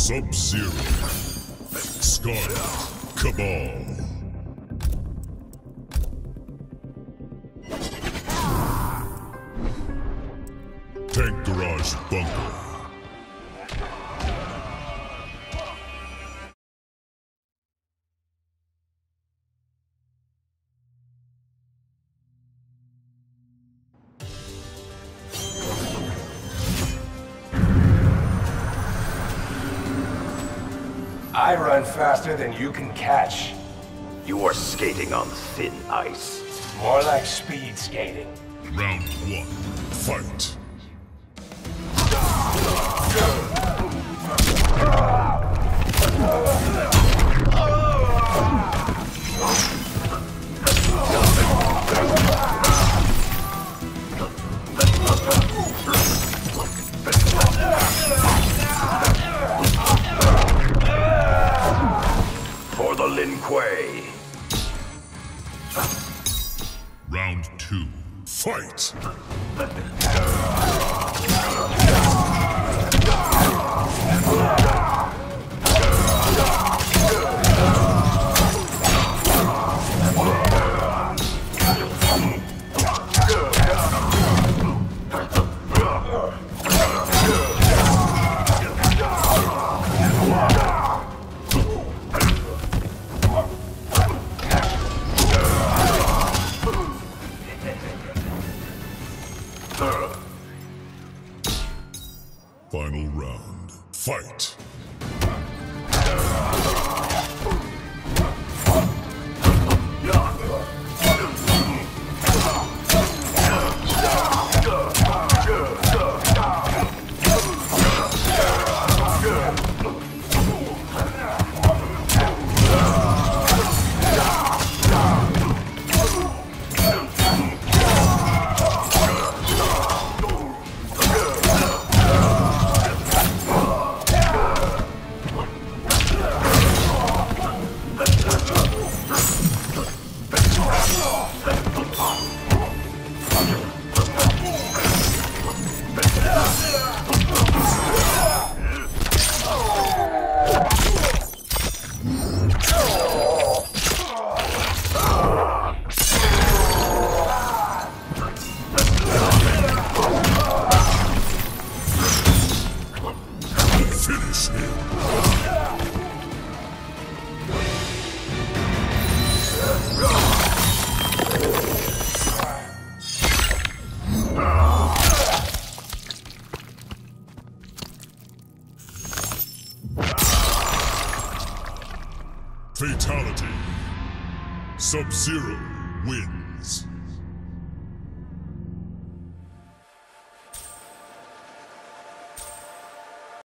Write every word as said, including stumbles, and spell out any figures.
Sub-Zero. Scarlet. Kabal. Tank Garage Bunker. I run faster than you can catch. You are skating on thin ice. More like speed skating. Round one. Fight. For the Lin Kuei. Round two. Fight. Final round. Fight. Finish him. Fatality. Sub-Zero wins.